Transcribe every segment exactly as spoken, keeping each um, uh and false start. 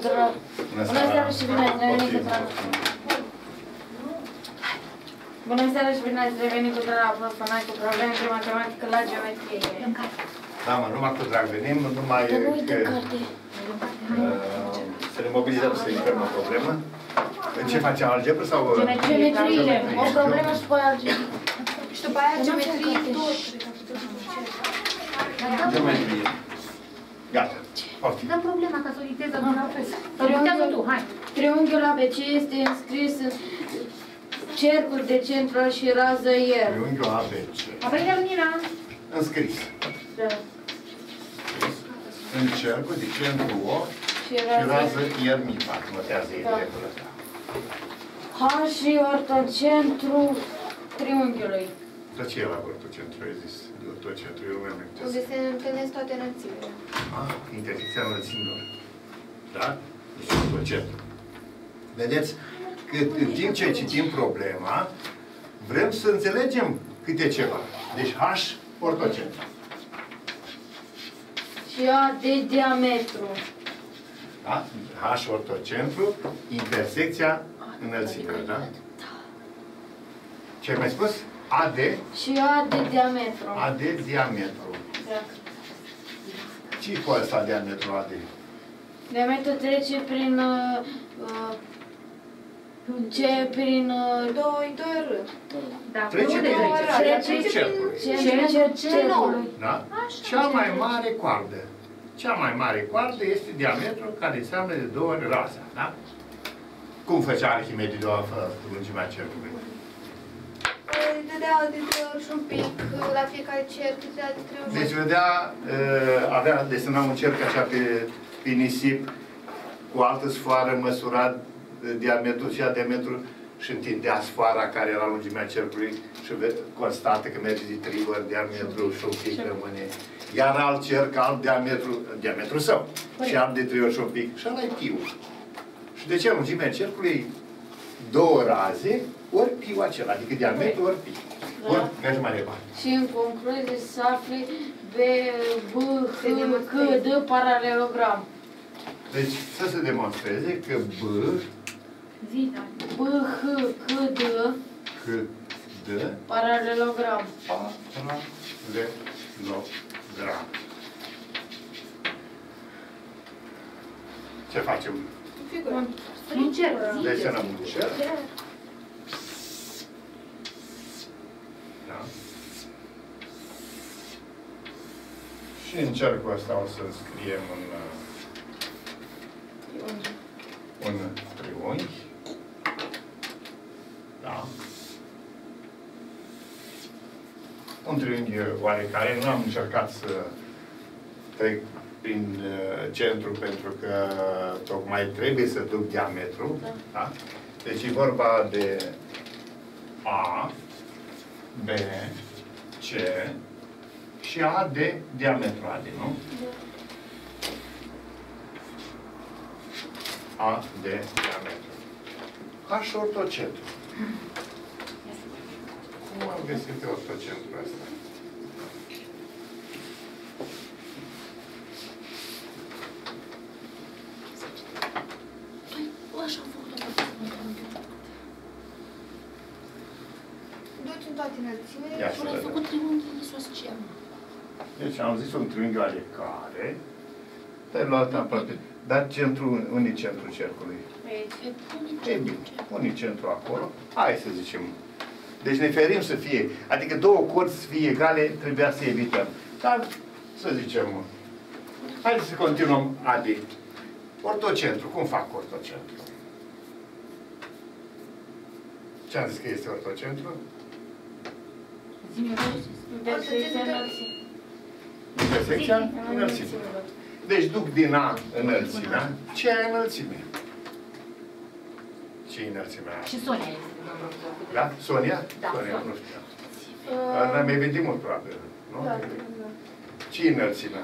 tuturor! Bună seara și bine ați revenit cu drag! Bună seara și bine ați revenit cu drag la Profanai cu probleme de matematică la geometrie. Da, mă, numai cu drag venim, numai că să ne mobilizăm să intrăm o problemă. În ce facem, algebră sau... Geometrie, o problemă și apoi algebră. Și după aia geometrie tot. Geometrie. Gata. Dăm problema ca să o dictez la profesor. Triunghiul tu, hai. Triunghiul A B C este înscris în cercul de centru și rază ier. Triunghiul A B C. Apoi de lumina. Înscris. Da. În cercul de centru O și rază ier mipat. Notează regulă asta. H și ortocentru triunghiului. Dar ce e la ortocentru, ai zis? Ortocentru, eu mai am Unde se întâlnesc toate înălțimile. Ah, intersecția înălțimilor. Da? Deci ortocentru. Vedeți că în timp ce citim problema, vrem să înțelegem câte ceva. Deci H, ortocentru. Și A de diametru. Da? H, ortocentru, intersecția înălțimilor, da? Ce ai mai spus? A de? Și A de diametru. A de diametru. Da. Ce-i cu ăsta diametru A de? Diametru trece prin... Uh, ce prin... Uh, doi, doi R. Da. Trece Unde prin trece? cercul cercului. Centru cercului. Da? Cea mai mare coardă. Cea mai mare coardă este diametrul care înseamnă de două ori raza. Da? Cum făcea Arhimede de o lungimea cercului? Dădea de trei ori și un pic la fiecare cerc, dădea de trei ori. Deci vedea, avea, desena un cerc așa pe, pe nisip, cu altă sfoară, măsura diametrul și diametrul și întindea sfoara care era lungimea cercului și constată că merge de trei ori diametrul și un pic rămâne. Iar alt cerc, alt diametru, diametru său. Și alt de trei ori și un pic. Și ăla-i piul. Și de ce lungimea cercului? Două raze, ori piul acela, adică diametru ori pi. Da. Bun, mergem mai departe. Și în concluzie să afli B, B, H, C, D paralelogram. Deci să se demonstreze că B, B, H, C, D C, D, paralelogram. paralelogram. Ce facem? Figură. Un cerc. Desenăm un cerc. Da. Și în cercul ăsta o să scriem un, un triunghi. Da. Un triunghi oarecare. Nu am încercat să trec prin uh, centru pentru că tocmai trebuie să duc diametru. Da. Da? Deci e vorba de A, B, C și A de diametru A de, nu? A de diametru. H ortocentru. Cum am găsit pe ortocentru ăsta? Așa am făcut-o. Duci în toate înălțimile. Ia Și să l-ai vedem. făcut triunghiul isoscel. Deci am zis un triunghi oarecare. Te-ai luat aproape. Dar centru, unde e centrul cercului? E bine, unde e centru acolo? Hai să zicem. Deci ne ferim să fie, adică două corzi să fie egale, trebuia să evităm. Dar, să zicem, haideți să continuăm adi. Ortocentru, cum fac ortocentru? Ce am zis că este ortocentru? Intersecția înălțimii. Intersecția înălțimii. Deci duc din A înălțimea. Ce e înălțimea? Ce e înălțimea? Și Sonia este. Da? Sonia? Da, Sonia, Sonia. nu știu. Dar mi-ai venit mult, probabil. Nu? Ce e înălțimea?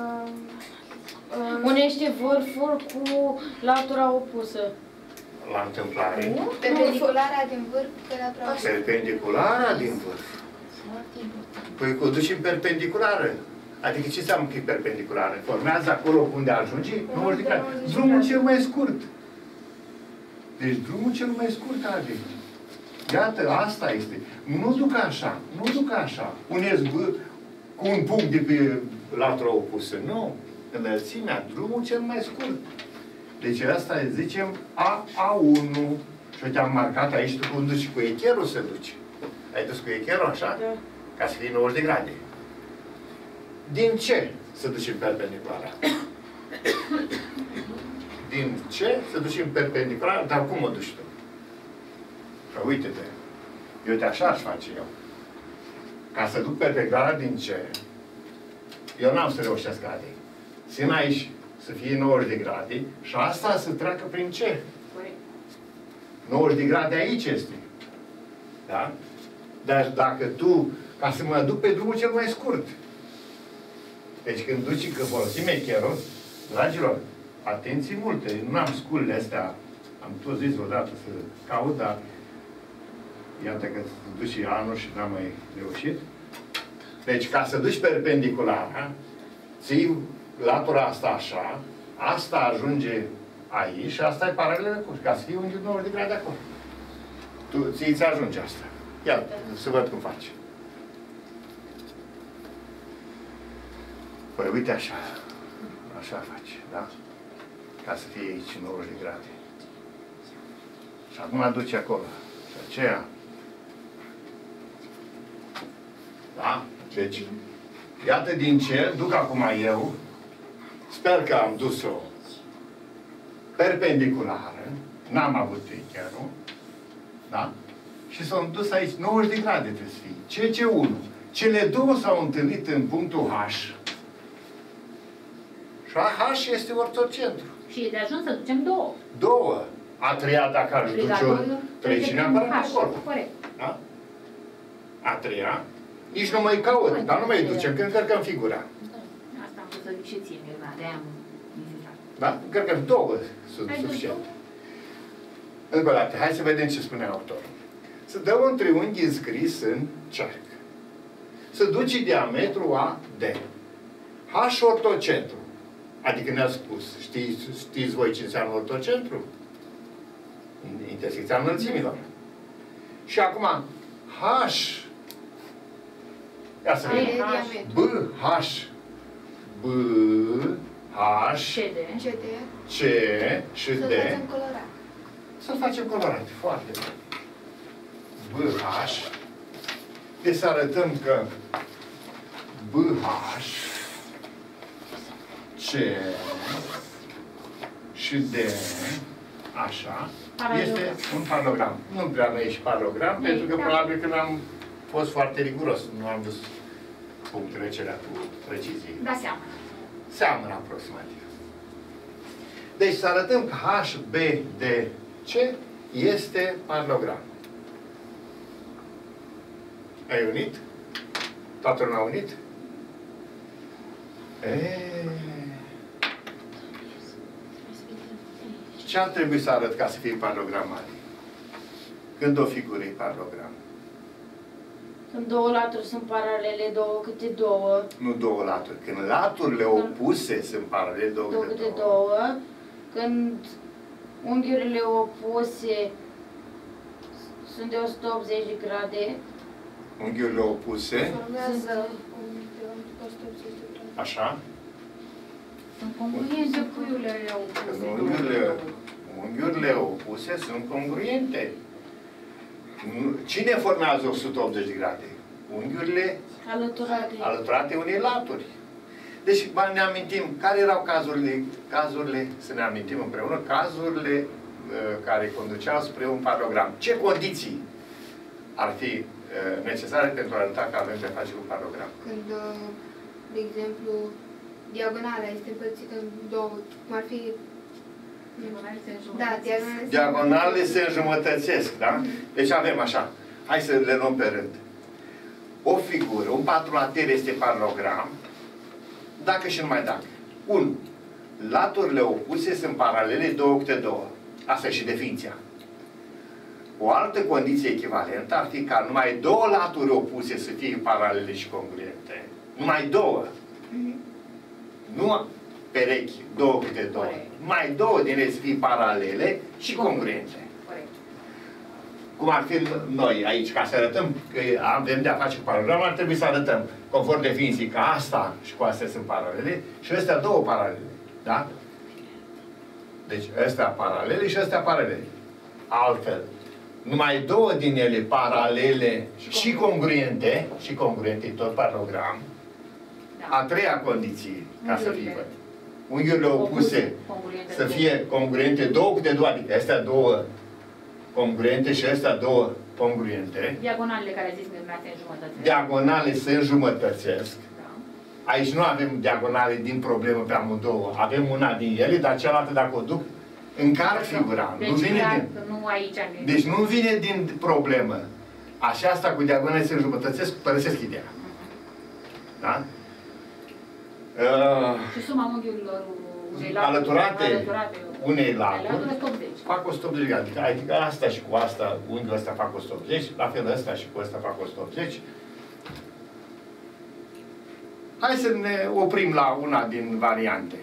Unește vârful cu latura opusă. La întâmplare. Perpendiculara din vârf pe latura opusă. Perpendiculara din vârf. Păi cu duci în perpendiculară. Adică ce înseamnă că e perpendiculară? Formează acolo unde ajunge nouăzeci de grade. Drumul cel mai scurt. Deci drumul cel mai scurt are. Iată, asta este. Nu duc așa, nu duc așa. Puneți bă, cu un punct de pe latura opusă. Nu. Înălțimea, drumul cel mai scurt. Deci asta zicem A A unu. Și uite, am marcat aici, tu cum duci cu echerul să duci. Ai dus cu echerul așa? Da. Ca să fie nouăzeci de grade. Din ce să ducem perpendicular? Din ce să ducem perpendicular? Dar cum o duci tu? Că uite-te. Eu uite, așa aș face eu. Ca să duc perpendicular din ce, eu n-am să reușesc grade. Țin aici să fie nouăzeci de grade și asta să treacă prin ce? nouăzeci de grade aici este. Da? Dar dacă tu, ca să mă duc pe drumul cel mai scurt. Deci când duci, că folosim echerul, dragilor, atenție multe. Nu am sculele astea, am tot zis odată să caut, dar iată că duci anul și n-am mai reușit. Deci ca să duci perpendicular, ții latura asta așa, asta ajunge aici și asta e paralelă cu, ca să fie unghiul nouăzeci de grade acolo. Tu, ții ți ajunge asta. Ia, să văd cum faci. Păi uite așa. Așa faci, da? Ca să fie aici nouăzeci de grade. Și acum aduci acolo. Și aceea. Da? Deci, iată din ce duc acum eu. Sper că am dus-o perpendiculară. N-am avut echerul. Da? Și s-au dus aici nouăzeci de grade trebuie să fie. C C unu. Cele două s-au întâlnit în punctul H. Și H este ortocentru. Și e de ajuns să ducem două. Două. A treia, dacă aș duce-o, trece neapărat acolo. Corect. Da? A treia. Nici nu mai caut, dar nu mai ducem, că încărcăm figura. Asta am vrut să zic și ție, Mirna, de-aia am insistat. Da? Încărcăm două sunt suficiente. Încă o dată, hai să vedem ce spune autorul. Să dă un triunghi înscris în cerc. Să duci diametru A D. H ortocentru. Adică ne-a spus, știți, știți voi ce înseamnă ortocentru? Intersecția înălțimilor. Și acum, H. Ia să vedem. B, H. B, H. C D. C D. C și D. Să facem colorat. Să facem colorat. Foarte bine. B, H. Deci să arătăm că B, H, C și D, așa, Paralogram. este un paralogram. Nu prea nu e și paralogram, Ne, pentru că da. probabil că n-am fost foarte riguros. Nu am dus punctele acelea cu precizie. Da seama. Seamănă aproximativ. Deci să arătăm că H, B, D, C este paralogram. Ai unit? Toată lumea a unit? Eee... Ce ar trebui să arăt ca să fie paralogram mare? Când o figură e paralogram? Când două laturi sunt paralele, două câte două. Nu două laturi. Când laturile opuse sunt paralele, două, Două câte câte două. două. Când unghiurile opuse sunt de o sută optzeci de grade. Unghiurile opuse, Formează un de o sută optzeci de grade. așa. Sunt congruente puiurile alea Când opuse. unghiurile, unghiurile opuse sunt congruente. Nu- Cine formează o sută optzeci de grade? Unghiurile Alăturate. alăturate unei laturi. Deci ba, ne amintim, care erau cazurile, cazurile, să ne amintim împreună, cazurile uh, care conduceau spre un paralogram. Ce condiții ar fi uh, necesare pentru a arăta că avem de face cu un paralogram? Când, uh, de exemplu, diagonala este împărțită în două, cum ar fi... Da, diagonala. Diagonalele se înjumătățesc, da? Deci avem așa. Hai să le luăm pe rând. O figură, un patrulater este paralogram, dacă și numai dacă. unu. Laturile opuse sunt paralele două câte două. Asta e și definiția. O altă condiție echivalentă ar fi ca numai două laturi opuse să fie paralele și congruente. Numai două. Nu perechi, două câte două. Corect. Mai două din ele să fie paralele și congruente. Corect. Cum ar fi noi aici, ca să arătăm că avem de-a face cu paralelograma, ar trebui să arătăm, conform definiției, că asta și cu astea sunt paralele și astea două paralele. Da? Deci astea paralele și astea paralele. Altfel, numai două din ele paralele și congruente, și congruente, tot paralogram. Da. A treia condiție, ca să fie Unghiurile. văd. Unghiurile opuse Congruente. să fie congruente, două câte două, adică astea două congruente și astea două congruente. Diagonalele care a zis dumneavoastră în jumătate. Diagonale se înjumătățesc. Da. Aici nu avem diagonale din problemă pe amândouă. Avem una din ele, dar cealaltă, dacă o duc, încarc figura. Deci, Nu vine clar, din... că nu aici. Deci nu vine din problemă. Așa asta cu diagonale se înjumătățesc, părăsesc ideea. Da? Uh, Și suma unghiurilor unei alăturate, alăturate unei laturi alăturate o sută optzeci. fac o sută optzeci de grade. Adică, adică asta și cu asta, unghiul ăsta fac o sută optzeci, la fel ăsta și cu ăsta fac o sută optzeci. Hai să ne oprim la una din variante.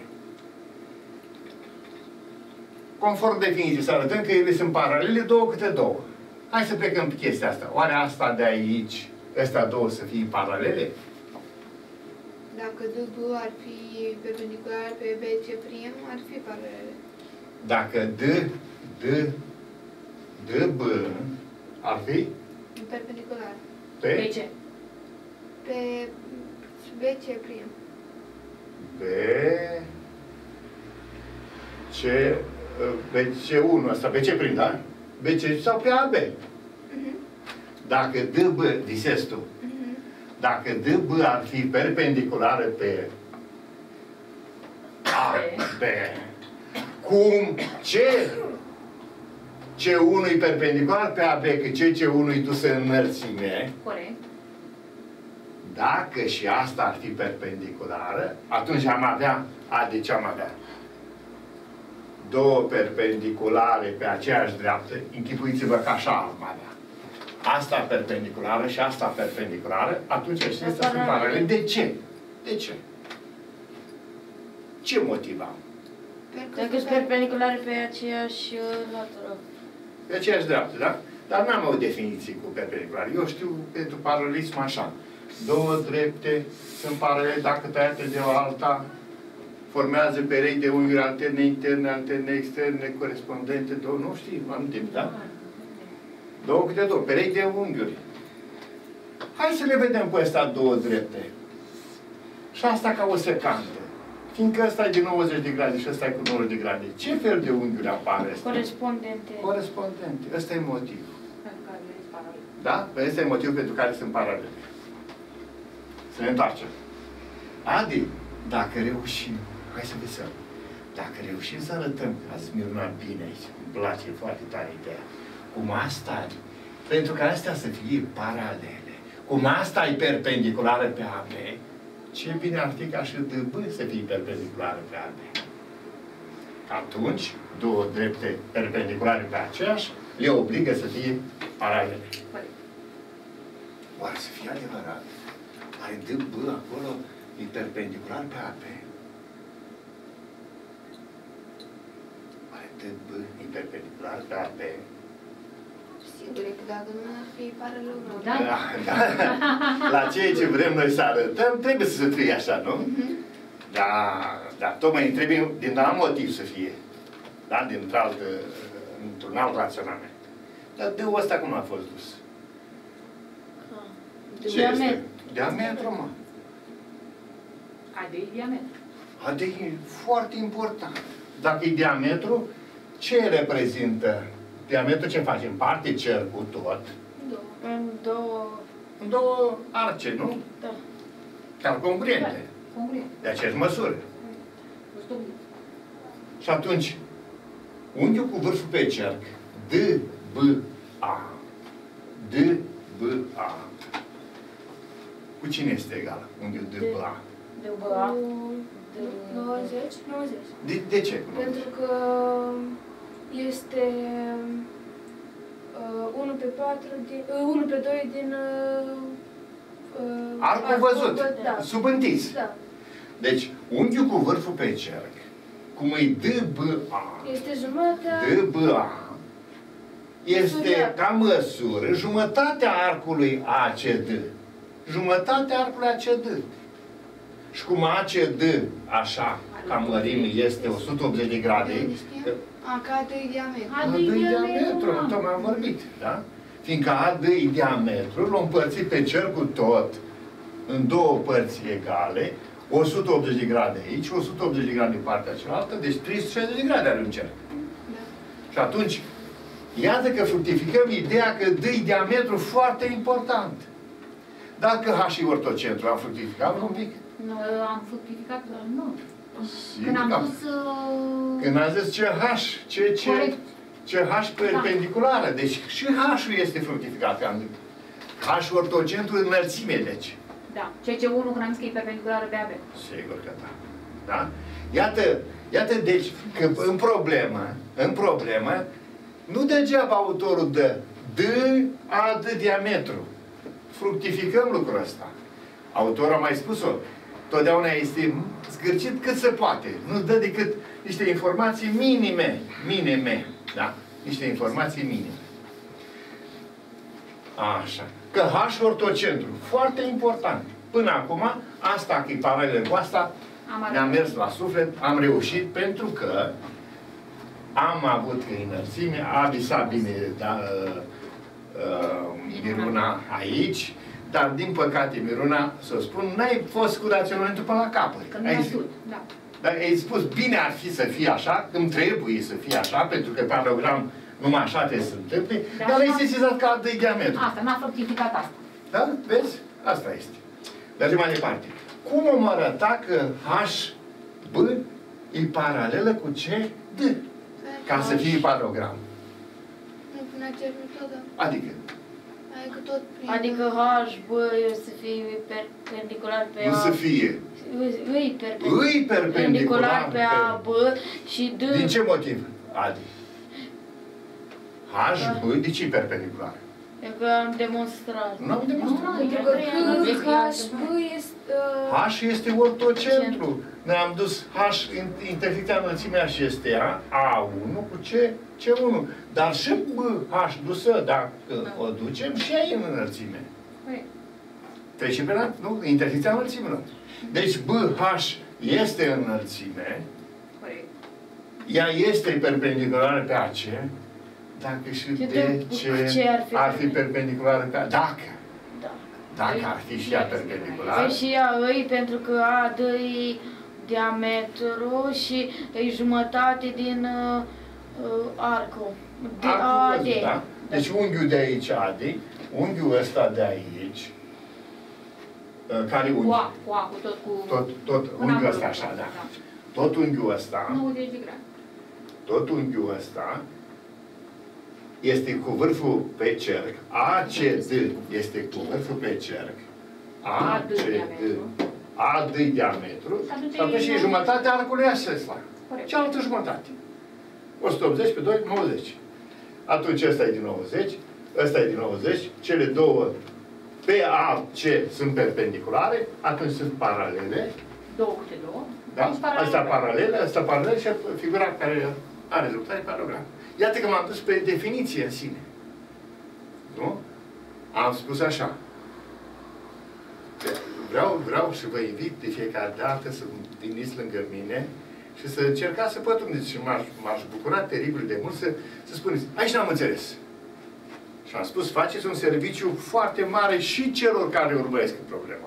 Conform definiției, să arătăm că ele sunt paralele, două câte două. Hai să plecăm pe chestia asta. Oare asta de aici, astea două să fie paralele? Dacă D B ar fi perpendicular pe B C prim, ar fi paralele. Dacă D, D, D, B ar fi Perpendicular. pe, Pe ce? Pe B C prim. pe C, pe C unu, asta pe C prim, da? B C sau pe A B. Mhm. Dacă D B, disezi tu, Mhm. dacă D B ar fi perpendiculară pe A B, cum C C unu e perpendicular pe A B, că C C unu e dusă în înălțime, Corect. dacă și asta ar fi perpendiculară, atunci am avea, a, de ce am avea? Două perpendiculare pe aceeași dreaptă, închipuiți-vă că așa am avea. Asta perpendiculară și asta perpendiculară, atunci acestea sunt paralele. De ce? De ce? Ce motiv am? Dacă sunt perpendiculare pe aceeași uh, latură. Pe aceeași dreaptă, da? Dar n-am o definiție cu perpendicular. Eu știu pentru paralelism așa. Două drepte sunt paralele dacă tăiate de o alta, formează perechi de unghiuri alterne interne, alterne externe, corespondente, două, nu știu, am timp, da? Două câte două, perechi de unghiuri. Hai să le vedem pe astea două drepte. Și asta ca o secantă. Fiindcă ăsta e de nouăzeci de grade și ăsta e cu nouăzeci de grade. Ce fel de unghiuri apare ăsta? Corespondente. Corespondente. Ăsta e motivul. Pentru care le paralele. Da? Păi ăsta e motivul pentru care sunt paralele. Să ne întoarcem. Adi, dacă reușim, hai să visăm. Dacă reușim să arătăm, ați minunat bine aici, îmi place foarte tare ideea, cum asta, pentru ca astea să fie paralele, cum asta e perpendiculară pe A B, ce bine ar fi ca și D B să fie perpendiculară pe A B. Atunci, două drepte perpendiculare pe aceeași, le obligă să fie paralele. Corect. Oare să fie adevărat? Oare D B acolo e perpendicular pe A B? Oare D B e perpendicular pe A B? Sigur că dacă nu ar fi paralelogram. Da? Da, da. La ceea ce vrem noi să arătăm, trebuie să fie așa, nu? Mhm. Da, da, tocmai trebuie din alt motiv să fie. Da? Dintr-un alt, într-un alt raționament. Dar D-ul ăsta cum a fost dus? De Ce diametru. este? Diametru, mă. A de diametru. Adică e foarte important. Dacă e diametru, ce reprezintă? Diametru ce face? În parte cercul tot. Două. În două... În două arce, nu? Da. Cam congruente. Congruent. De aceeași măsură. o sută optzeci. Și atunci, unghiul cu vârful pe cerc, D, B, A. D, B, A. Cu cine este egal unghiul D, B, A? De băa. Cu nouăzeci, nouăzeci. De, de ce? Pentru că este uh, unu pe patru, din, uh, unu pe doi din uh, uh, Arcul văzut, da. sub întis. Da. Deci, unghiul cu vârful pe cerc, cum e D B A, Este jumatea... D B A, este ca măsură jumătatea arcului A C D. Jumătatea arcului A C D. Și cum A C D, așa, ca mărime, este o sută optzeci de grade, A, ca de diametru. A D e diametru, tocmai am vorbit, da? Fiindcă A D e diametru, l-am împărțit pe cercul tot în două părți egale, o sută optzeci de grade aici, o sută optzeci de grade în partea cealaltă, deci trei sute șaizeci de grade are un cerc. Da. Și atunci, iată că fructificăm ideea că D e diametru foarte important. Dacă H e ortocentru, am fructificat un pic? Nu, am fructificat, dar nu. Sigur Când am că am. pus... uh, Când am zis ce H, ce, ce, Corect. ce H perpendiculară. Deci și H-ul este fructificat. H ortocentru înălțime, deci. Da, C C unu, când am zis că e perpendiculară B A B. Sigur că da. Da? Iată, iată deci că în problemă, în problemă, nu degeaba autorul dă D A D diametru. Fructificăm lucrul ăsta. Autorul a mai spus-o. Totdeauna este zgârcit cât se poate. Nu dă decât niște informații minime. Minime. Da? Niște informații minime. Așa. Că H ortocentru. Foarte important. Până acum, asta că e paralelă cu asta, ne-am mers la suflet, am reușit pentru că am avut că înălțime, a visat bine da, uh, Miruna aici, dar din păcate Miruna, să spun, n-ai fost cu raționamentul până la capăt. Că nu ai spus, da. Dar ai spus, bine ar fi să fie așa, cum trebuie să fie așa, pentru că paralogram numai așa trebuie să se întâmple, dar, dar l-ai sesizat ca de diametru. Asta, n-a fructificat asta. Da? Vezi? Asta este. Mergem mai departe. Cum am arăta că H B e paralelă cu C D? Ca să fie paralogram. Nu prin aceeași metodă. Adică? Adică tot prin... Adică H, B, o să fie perpendicular pe A. Nu să fie. Îi Îi perpendicular pe A, B și D. Din ce motiv, Adi? H, B, de ce e perpendicular? E că am demonstrat. Nu am demonstrat. Pentru că H, B este... uh, H este ortocentru. Noi am dus H, intersecția înălțimea și este A, A unu cu C, C unu. Dar și B, H dusă, dacă o ducem, și ea e în înălțime. Trece pe la, nu? Intersecția înălțimilor. Deci B, H este în înălțime. Ea este perpendiculară pe A C. Dacă și de ce ar fi perpendiculară pe A. Dacă. Dacă ar fi și ea perpendiculară. Păi și ea îi, pentru că A D e diametru și e jumătate din uh, uh, arcul. De A D. Da? Deci unghiul de aici, A D, unghiul ăsta de aici, uh, care unghi? Cu A, cu A, cu tot cu... Tot, tot unghiul ăsta așa, da. Tot unghiul ăsta. nouăzeci de grade. Tot unghiul ăsta este cu vârful pe cerc. A C D este cu vârful pe cerc. A C D. A D diametru. Și atunci e jumătatea arcului acesta. Cealaltă jumătate. o sută optzeci pe doi, nouăzeci. Atunci ăsta e din nouăzeci, ăsta e din nouăzeci, cele două pe A C sunt perpendiculare, atunci sunt paralele. Două câte două. Da? Asta paralele, asta paralele și figura care are rezultat e paralogram. Iată că m-am dus pe definiție în sine. Nu? Am spus așa. Vreau, vreau și vă invit de fiecare dată să veniți lângă mine și să încercați să pătrundeți. Și m-aș bucura teribil de mult să, să spuneți, aici n-am înțeles. Și am spus, faceți un serviciu foarte mare și celor care urmăresc problema.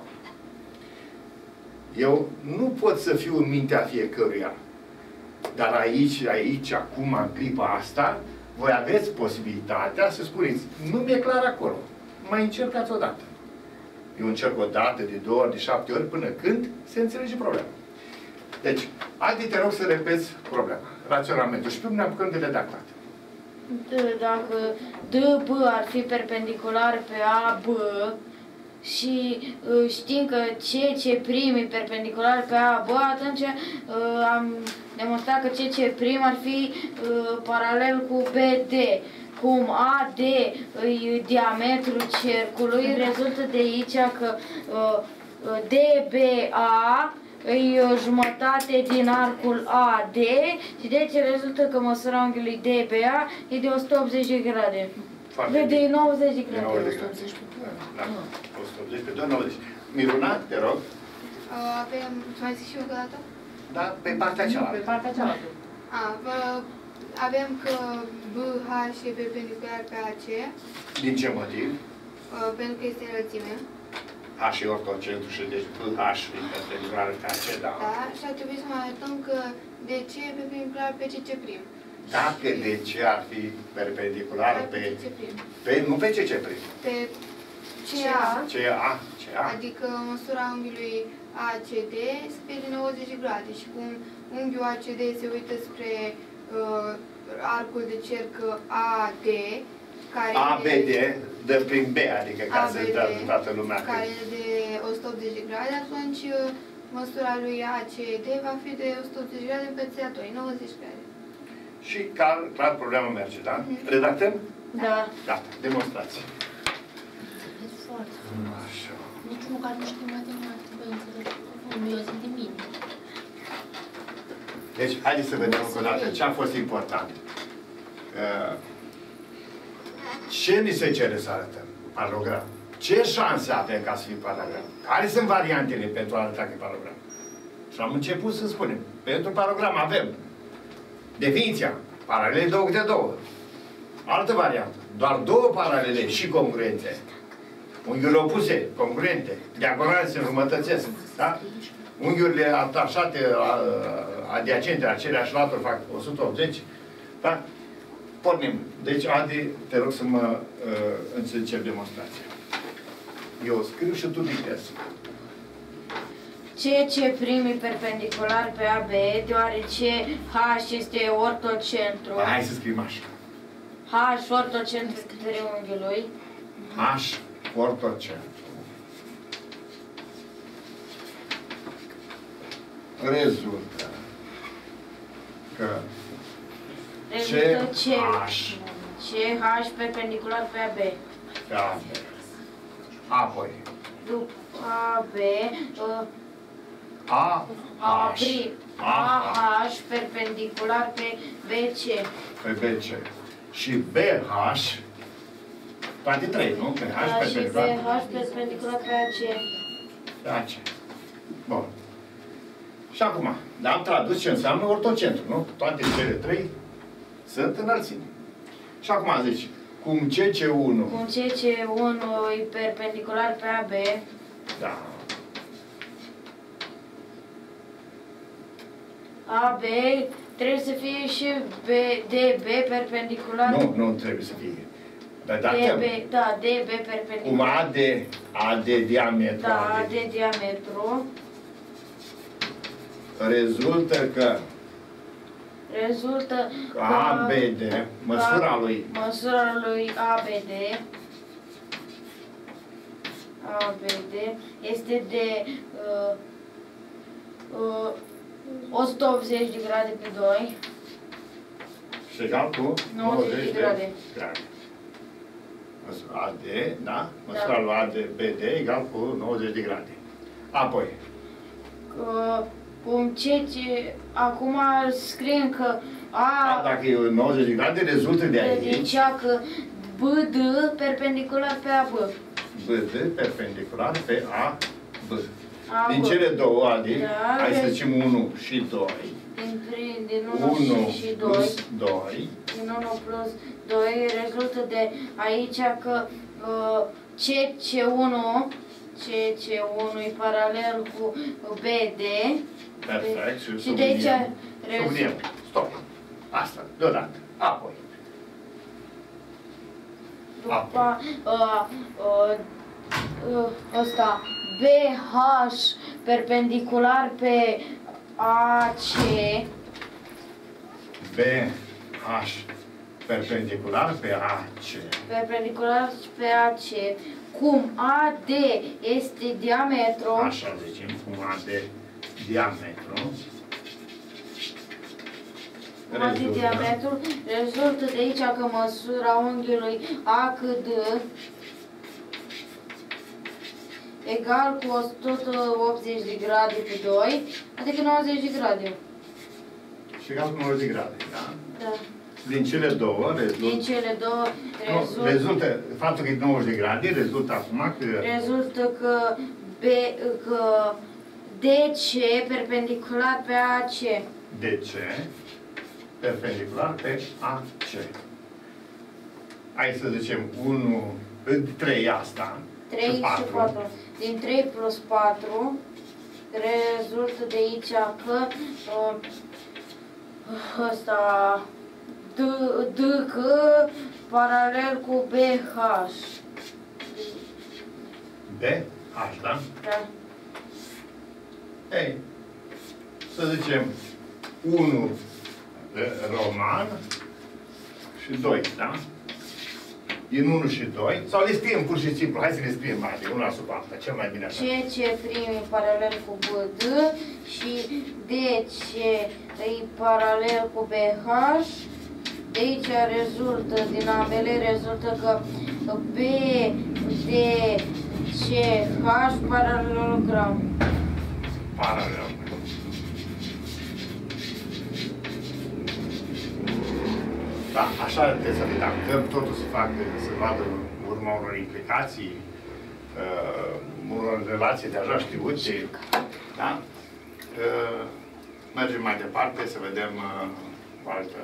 Eu nu pot să fiu în mintea fiecăruia. Dar aici, aici, acum, în clipa asta, voi aveți posibilitatea să spuneți, nu mi-e clar acolo. Mai încercați odată. Eu încerc o dată, de două ori, de șapte ori, până când se înțelege problema. Deci, Adi, te rog să repeți problema. Raționamentul. Și până ne apucăm de redactat. Dacă D B ar fi perpendicular pe A B și uh, știm că C C prim e perpendicular pe A B, atunci uh, am demonstrat că C C prim ar fi uh, paralel cu B D. Cum A D e diametrul cercului, rezultă de aici că uh, D B A e o jumătate din arcul A D și deci rezultă că măsura unghiului D B A e de o sută optzeci de grade. Foarte De, de nouăzeci de De nouăzeci grade. de grade. Da, o sută optzeci pe două sute nouăzeci. Miruna, te rog. Uh, avem, să mai zic și eu o dată? Da, pe partea Pe cealaltă. partea cealaltă. A, vă, avem că B H e perpendicular pe A C, Din ce motiv? uh, pentru că este înălțime. H e ortocentru și deci H e perpendicular pe A C, da. Da? Și ar trebui să mai arătăm că D C e perpendicular pe C C prim. Dacă de ce ar fi perpendicular pe... C C prim. pe nu pe C C prim. Pe C A, C A, C A. adică măsura unghiului A C D se pe de nouăzeci de grade și cum unghiul A C D se uită spre uh, arcul de cerc A D, care A B D, dă prin B, adică ca A B să D, dea toată lumea. care e de o sută optzeci de grade, atunci uh, măsura lui A C D va fi de o sută optzeci de grade împărțit la doi, nouăzeci de grade. Și clar, clar problema merge, da? Redactăm? Da. Gata, demonstrație. Înțeles foarte frumos. Așa. Nici măcar nu știu matematică, băi, înțeleg. Eu zic de mine. Deci, haideți să vedem încă o dată ce a fost important. Uh, Ce ni se cere să arătăm? Paralogram. Ce șanse avem ca să fie paralogram? Care sunt variantele pentru a arăta că e paralogram? Și am început să spunem. Pentru paralogram avem definiția. Paralele două câte două. Altă variantă. Doar două paralele și congruente. Unghiurile opuse, congruente. Diagonale se înjumătățesc. Da? Unghiurile atașate, adiacente, aceleași laturi fac o sută optzeci. Da? Pornim. Deci, Adi, te rog să mă uh, încep demonstrația. Eu scriu și tu dictezi. C C prim e perpendicular pe A B, deoarece H este ortocentru. Hai să scriem așa. H ortocentru triunghiului. H ortocentru. Rezultă că Rezultă C CH CH perpendicular pe A B. pe A B. Apoi După A B, uh, A A H prim, A H A H perpendicular pe B C. pe B C. Și B H, toate trei, nu? Pe H Da, și B perpendicular H perpendicular pe A C. pe A C. Bun. Și acum, am tradus ce înseamnă ortocentru, nu? Toate cele trei sunt înălțimi. Și acum zici, cum C C unu... Cum C C unu e perpendicular pe A B, Da. A B trebuie să fie și B, D B perpendicular. Nu, nu trebuie să fie. Dar dacă, D B, da, D B cum perpendicular. A de, A de diametru, Da, A de, de diametru. rezultă că Rezultă A B D, măsura lui, Măsura lui A B D A B D este de uh, uh, o sută optzeci de grade pe doi. și egal cu nouăzeci de grade. grade. Măsura A D, da? Măsura lui A de B D egal cu nouăzeci de grade. Apoi, Uh, cum ce, ce acum scriem că a, A dacă e nouăzeci de grade, rezultă de aici zicea că B D perpendicular pe A B. B D perpendicular pe A B. A Din B. cele două, adică, Da, hai să deci- zicem unu și doi. Din, prin- din unu unu și, și doi. plus doi. Din unu plus doi rezultă de aici că uh, C C unu C C unu e paralel cu B D. Perfect. Și, Și de aici subliniem. rezultă. Subliniem. Stop. Asta, deodată. Apoi. După uh, uh, uh, ăsta B H perpendicular pe A C. B H perpendicular pe A C. Perpendicular pe A C. Cum A D este diametru. Așa zicem, cum A de diametru. Cum A de diametru rezultă de aici că măsura unghiului A C D egal cu tot optzeci de grade pe doi, adică nouăzeci de grade. Și egal cu nouăzeci de grade, da? Da. Din cele două rezultă... Din cele două rezultă... Nu, rezultă, faptul că e nouăzeci de grade, rezultă acum că... Rezultă că, B, că D C perpendicular pe A C. D C perpendicular pe A C. Hai să zicem unu, trei asta. trei și patru. Din trei plus patru rezultă de aici că uh, ăsta D, D că paralel cu B H. B H, da? Da. Ei, să zicem unu roman și doi, da? Din unu și doi, sau le scriem pur și simplu, hai să le scriem mai de una sub alta, cel mai bine așa. C C prim e paralel cu B D și D C e paralel cu B H. De aici rezultă, din ambele rezultă că B D C H paralelogram. Paralel. Da, așa trebuie să redactăm, totul să facă, să vadă urma unor implicații, uh, unor relații deja știute, da? Uh, mergem mai departe să vedem uh, o altă...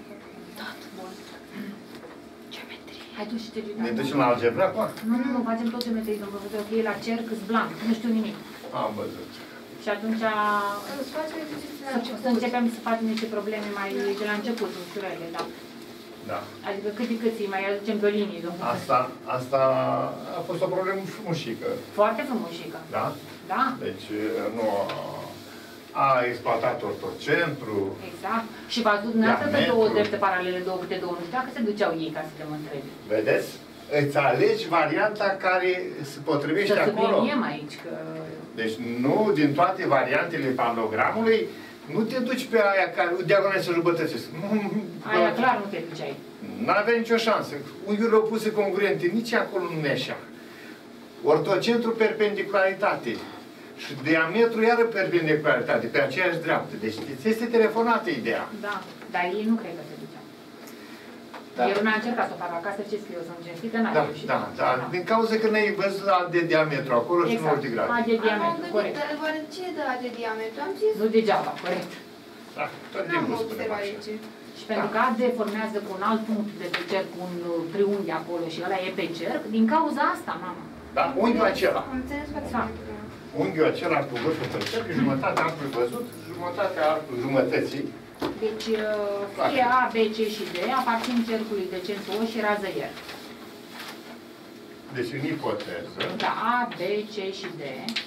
Hai tu și te duci. Ne ducem la algebra acum? Nu, nu, nu, facem tot geometrie, domnul profesor, că e la cerc, îs blanc, nu știu nimic. Am văzut. Și atunci să, să începem să facem niște probleme mai de la început, ușurele, da. Da. Adică cât de cât îi mai aducem pe linii, domnul profesor. Asta, asta a fost o problemă frumușică. Foarte frumușică. Da? Da. Deci nu a, a exploatat ortocentru. Exact. Și v-ați dus dumneavoastră pe două drepte paralele, două câte două, nu știu dacă se duceau ei ca să demonstreze. Vedeți? Îți alegi varianta care se potrivește să acolo. Să subliniem aici că... Deci nu din toate variantele paralelogramului, nu te duci pe aia care diagonale să jumătățesc. Aia clar nu te duceai. N-avea nicio șansă. Unghiurile opuse congruente, nici acolo nu mergea. Ortocentru perpendicularitate. Și diametru iară perpendicularitate, pe aceeași dreaptă. Deci este telefonată ideea. Da, dar ei nu cred că se duceau. Da. Eu n-am încercat să o fac acasă, știți că eu sunt cinstită, n-am Da, reușit. da, da, da. Din cauza că n-ai văzut A de diametru acolo și exact. nouăzeci de grade. A de diametru, am corect. gândit, dar oare ce de A de diametru? Am zis, Nu degeaba, corect. Da, tot n-am timpul spunem observat așa. aici. Și pentru că A D formează cu un alt punct de pe cerc, un triunghi acolo și ăla e pe cerc, din cauza asta, mama. Da, unghiul acela. Am înțeles foarte Da. bine. Unghiul acela cu vârful pe cerc, jumătatea arcului văzut, jumătatea arcului jumătății. Deci, fie A, B, C și D aparțin cercului de centru O și razăier. Deci în ipoteză. Da, A, B, C și D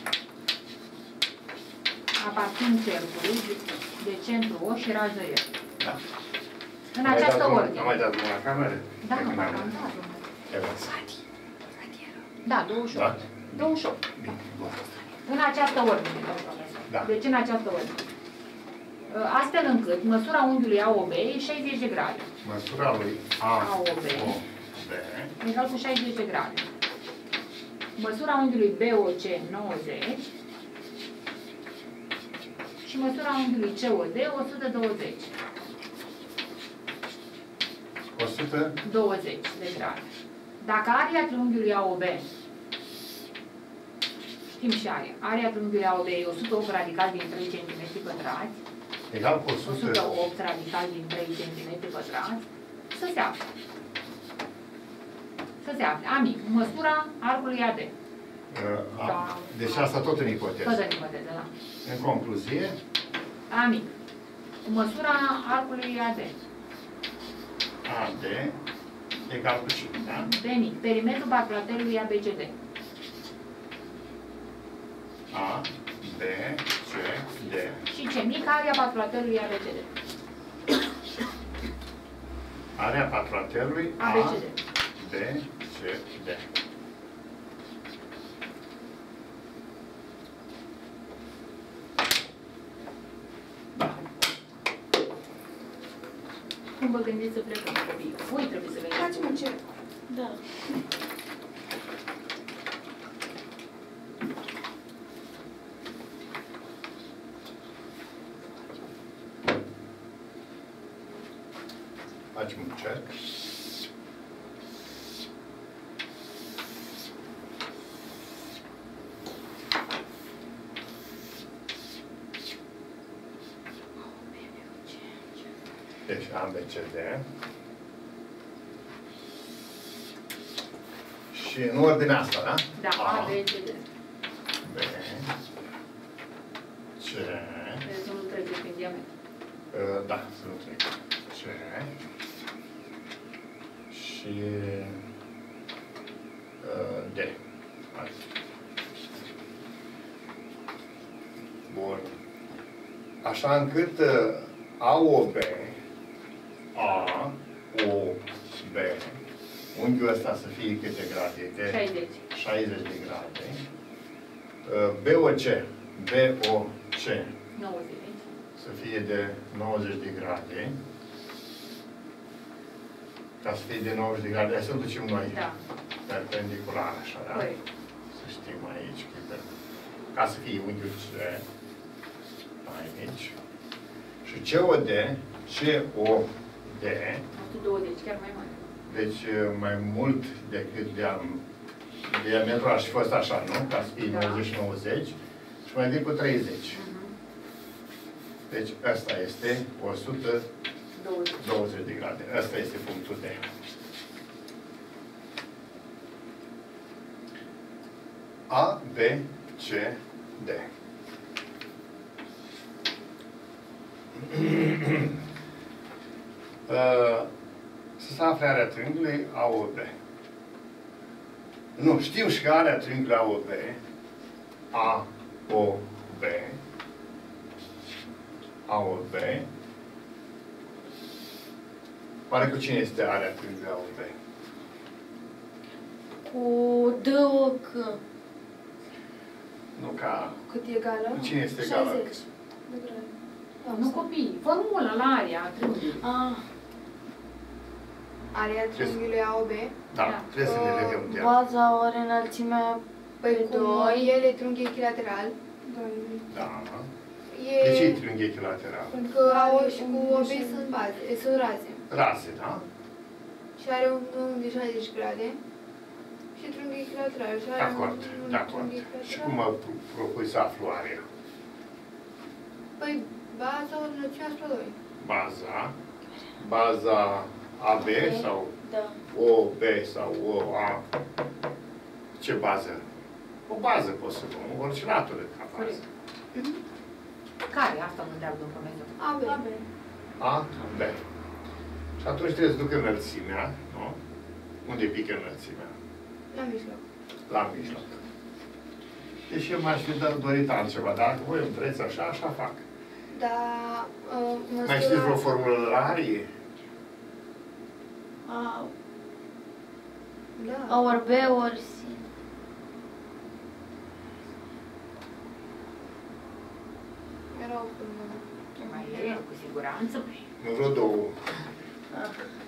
aparțin cercului de, de centru O și razăier. Da. În această ordine. Am mai dat drumul la cameră? Da, am dat. Da, douăzeci și opt. Da? douăzeci și opt. Bine, bun. În această ordine, domnul profesor. Da. Deci în această ordine. Astfel încât măsura unghiului A O B e șaizeci de grade. Măsura lui A O B egal cu șaizeci de grade. Măsura unghiului B O C nouăzeci și măsura unghiului C O D o sută douăzeci. o sută douăzeci de grade. Dacă aria triunghiului A O B, știm și aria, aria triunghiului A O B e o sută opt radical din trei centimetri pătrați, egal cu o sută opt radical din trei centimetri pătrați, să se afle. Să se afle. Amic, măsura arcului A D. Uh, a, deci asta tot în ipoteză. Tot în ipoteză, da. În concluzie. Amic, măsura arcului A D. A D egal cu cinci, da? D mic, perimetrul parculaterului A B C D. A, B, C, D. Și C mic, aria parculaterului A B C D. Area parculaterului A B C D. B, C, D. Da. Cum vă gândiți să plecăm copiii? Voi trebuie să veniți. Facem un cer. Da. Deci A, B, C, D. Și în ordinea asta, da? Da, A, B, C, D. B, C. Să nu trece prin diametru. Uh, da, să nu trec. C. Și uh, D. Hai. Bun. Așa încât uh, A, O, B, A, O, B, unghiul ăsta să fie câte grade? De șaizeci. șaizeci de grade. B O C, B O C nouăzeci. să fie de nouăzeci de grade. Ca să fie de nouăzeci de grade, hai să ducem noi Da. perpendicular, așa, da? Corect. Să știm aici, că ca să fie unghiul C, aici. Și C O D, C O D, o sută douăzeci, chiar mai mare. deci mai mult decât diam, diametrul ar fi fost așa, nu? Ca să fie Da. nouăzeci nouăzeci și mai vin cu treizeci. Uh-huh. Deci ăsta este o sută douăzeci de grade. Ăsta este punctul D. A, B, C, D. uh, să se afle area triunghiului A O B. Nu, știu și că area triunghiului A O B, A O B, A O B, pare cu cine este area triunghiului A O B? Cu D O C. Nu ca... Cât e egală? Cu cine este egală? șaizeci de grade. Nu copii, formula la area triunghiului. Ah, Area triunghiului A O B. Da, Da. trebuie să ne legăm de ea. baza ori înălțimea Păi pe cum doi. el e triunghi echilateral, doi. Da. e... De ce e triunghi echilateral? Pentru că A O și cu O B sunt baze, sunt raze. Rase, da? Și are un unghi de șaizeci grade. Și triunghi echilateral. Și De are acord, un de acord. triunghi Și echilateral. cum mă pro- propui să aflu area? Păi baza ori înălțimea spre doi. Baza, baza A B sau Da. O B sau O A. Ce bază? O bază pot să luăm, orice latură ca bază. Corect. Care? Asta mă întreabă domnul profesor. A B. A B. A, B. Și atunci trebuie să duc înălțimea, nu? Unde pică înălțimea? La mijloc. La mijloc. Deși eu m-aș fi dat dorit altceva, dar dacă voi îmi vreți așa, așa fac. Dar uh, măsura... Mai știți vreo formulă la arie? A, Da. A ori B ori C. Era o formulă. Mai e, cu siguranță. Nu vreo două. Ah,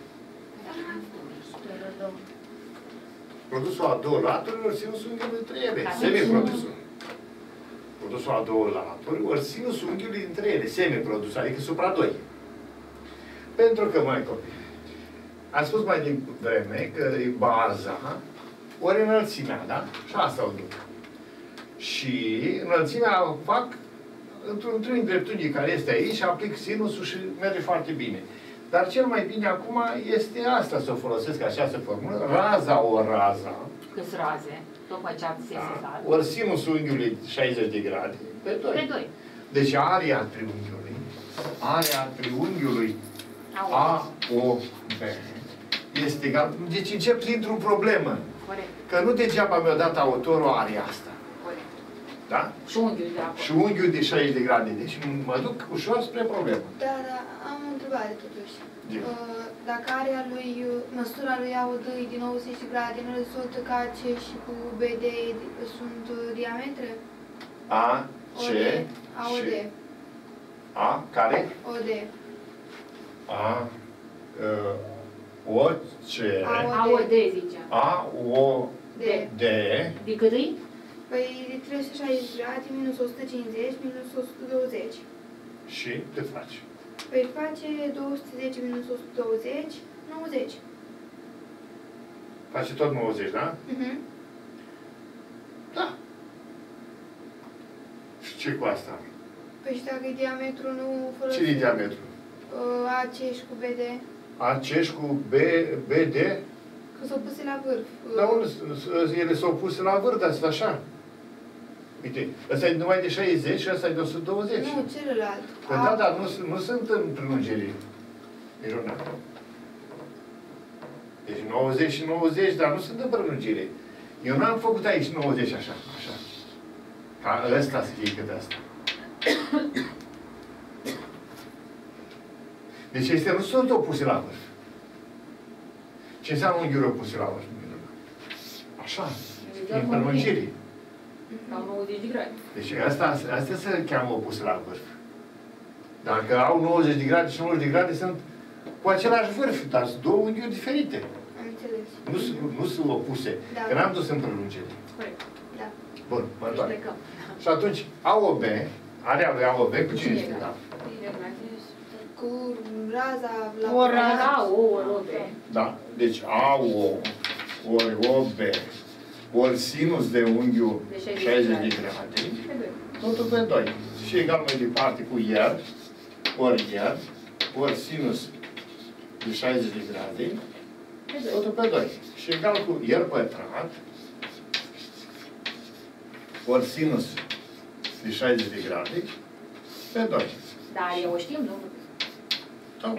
spre două. Produsul a două laturi ori sinusul unghiului între ele. Ca Semiprodusul. Produsul a două laturi ori sinusul unghiului între ele. Semiprodus, adică supra doi. Pentru că, mai copii, am spus mai devreme că e baza ori înălțimea, da? Și asta o duc. Și înălțimea o fac într-un triunghi dreptunghi care este aici și aplic sinusul și merge foarte bine. Dar cel mai bine acum este asta, să o folosesc așa, să formulă, raza o raza, Câți raze, tocmai ce ați da? sesizat. Ori sinusul unghiului șaizeci de grade, pe Pe doi. doi. Deci area triunghiului, area triunghiului A O B este egal. Deci încep dintr-o problemă. Corect, Că nu degeaba mi-a dat autorul area asta. corect. Da? Și unghiul de acolo. Și unghiul de șaizeci de grade. Deci mă duc ușor spre problemă. Da, da, am o întrebare totuși. Zi. Uh, Dacă area lui, uh, măsura lui A O D e de nouăzeci de grade, nu rezultă că A C și cu B D sunt uh, diametre? A, C O D, A O D, și A, care? O D. A, uh, O, C, A, A O D zice. A, O, D. D, De cât e? Păi de trei sute șaizeci grade minus o sută cincizeci minus o sută douăzeci. și cât faci? Păi face două sute zece minus o sută douăzeci, nouăzeci. Face tot nouăzeci, da? Mhm. Da. Și ce cu asta? Păi și dacă e diametru, nu folosim... Ce e diametru? Uh, A C și cu B D. A C și cu B, B D? Că s-au puse la vârf. Uh, Dar unde s- ele s-au pus la vârf, dar sunt așa. Uite, ăsta e numai de șaizeci și ăsta e de o sută douăzeci. Nu, celălalt. Păi da, dar nu, sunt- nu sunt în prelungiri. Miruna. Deci nouăzeci și nouăzeci, dar nu sunt în prelungire. Eu n-am făcut aici nouăzeci așa, așa. Ca ăsta să fie cât asta. Deci este nu sunt opuse la vârf. Ce înseamnă unghiuri opuse la vârf? Miruna? Așa. În prelungire. Sau nouăzeci de grade. Deci asta, asta se cheamă opuse la vârf. Dacă au nouăzeci de grade și nouăzeci de grade, sunt cu același vârf, dar sunt două unghiuri diferite. Am înțeles. Nu, sunt- nu sunt opuse, Da. că n-am dus în prelungire. Corect. Da. Bun, mă Deci întoarce. plecăm. Și atunci, A O B, area lui A O B, cu cine este? Da. Cu raza la... O rază. Era o, o, de. Da. Deci A O ori O B ori sinus de unghiul De șaizeci de șaizeci de grade. grade, totul pe doi. Și egal mai departe cu iar, ori iar, ori sinus de șaizeci de grade, totul pe doi. Și egal cu iar pătrat, ori sinus de șaizeci de grade, pe doi. Dar eu o știm, nu? Da.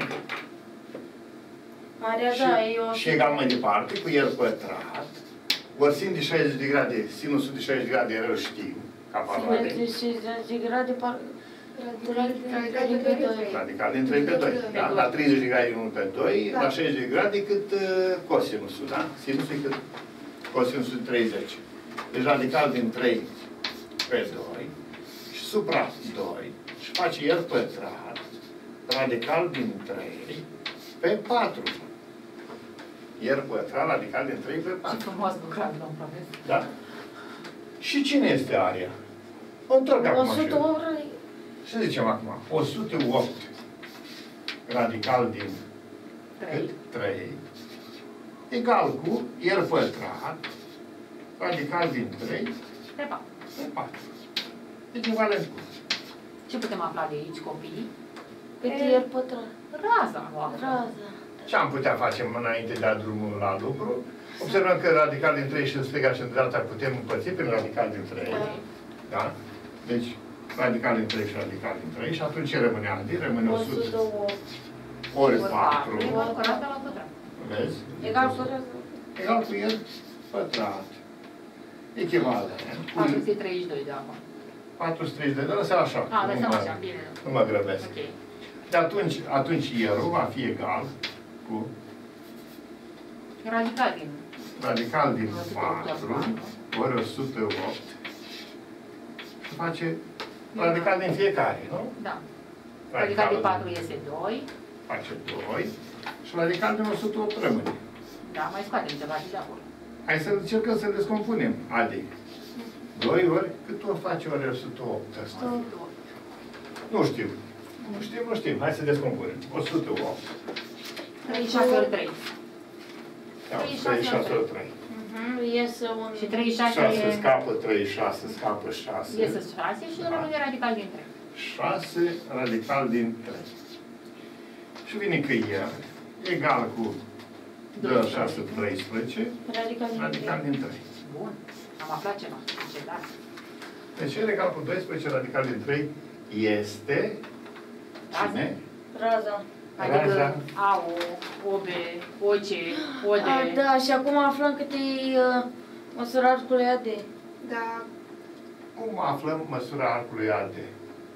Area, Și, da, e o... și egal mai departe cu iar pătrat, ori sin de șaizeci de grade, sinusul de șaizeci de grade, el îl știm, ca valoare. De șaizeci de grade, par... Radical de pe doi. Radical din trei pe doi. Da? La treizeci de grade unu pe doi, Da. la șaizeci de grade cât uh, cosinusul, da? Sinusul e cât cosinusul treizeci. Deci radical din trei pe doi și supra doi și face iar pătrat, radical din trei pe patru. Iar pătrat, radical din trei pe Ce patru. frumos lucrat, domn profesor. Da? Și cine este aria? O întorc acum și o sută eu. ori... Ce zicem acum? o sută opt radical din Trei. trei egal cu iar pătrat radical din trei Pe patru. pe patru. Echivalent cu. Ce putem afla de aici, copii? Cât e el pătrat? Raza. o aflăm. Raza. Ce am putea face înainte de a drumul la lucru? Observăm că radical din trei și în stânga și în dreapta putem împărți prin radical din trei. Da? Deci, radical din trei și radical din trei și atunci ce rămâne, Adi? Rămâne o o sută sută opt. ori Ori patru. Egal cu raza la pătrat. Vezi? Egal cu raza. Egal cu el pătrat. Echivalent. cu patru sute treizeci și doi de acum. patru sute treizeci de lei, lăsăm așa. A, nu lăsăm mă- așa, bine. Nu mă grăbesc. Ok. De atunci, atunci ierul va fi egal cu Radical din radical din o sută opt ori patru patru. ori o sută opt și face radical din fiecare, nu? Da. Radical din patru iese doi. Face doi și radical din o sută opt rămâne. Da, mai scoatem ceva și de acolo. Hai să încercăm să descompunem. Adi. doi ori, cât o face ori o sută opt ăsta? o sută opt. Nu știu. Nu știm, nu știm. Hai să descompunem. o sută opt. treizeci și șase ori trei. Da, treizeci și șase treizeci și șase ori ori trei. Mhm, iese un... Și treizeci și șase șase e... scapă trei, șase scapă șase. Iese șase și rămâne radical din trei. șase radical din trei. Și vine că iar egal cu doi ori șase, treisprezece, Radical din radical trei. din trei. Bun. Am aflat ceva. Ce da? Deci el egal cu doisprezece radical din trei este cine? Raza. Raza. Adică A, O, O, B, O, C, O, D. A, da, și acum aflăm cât e uh, măsura arcului A D. Da. Cum aflăm măsura arcului A D?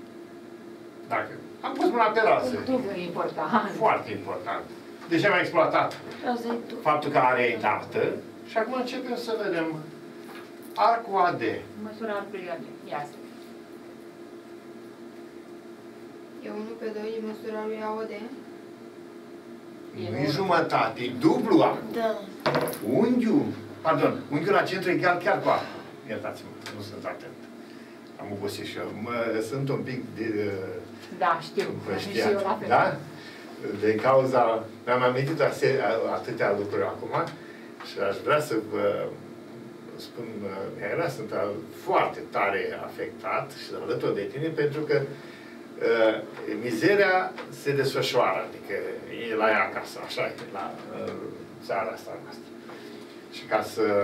Dacă am pus mâna pe rază. Dublu important. Foarte important. Deci am exploatat Raza e tu. faptul că are e dată și acum începem să vedem arcul A D. Măsura arcului A D. Ia să. E unu pe doi, e măsura lui A O D. Nu e jumătate, e dublu arc. Da. Unghiul, pardon, unghiul la centru egal chiar cu arcul. Iertați-mă, nu sunt atent. Am obosit și eu. Mă, sunt un pic de... Da, știu. Și eu împrăștiat. la fel. Da? din cauza, mi-am amintit atâtea lucruri acum și aș vrea să vă spun, Mihaela, sunt foarte tare afectat și alături de tine, pentru că uh, mizeria se desfășoară, adică e la ea acasă, așa e, la uh, țara asta noastră. Și ca să...